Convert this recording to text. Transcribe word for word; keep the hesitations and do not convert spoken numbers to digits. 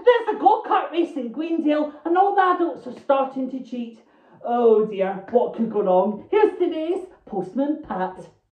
there's a go-kart race in Greendale and all the adults are starting to cheat. Oh dear, what could go wrong? Here's today's Postman Pat.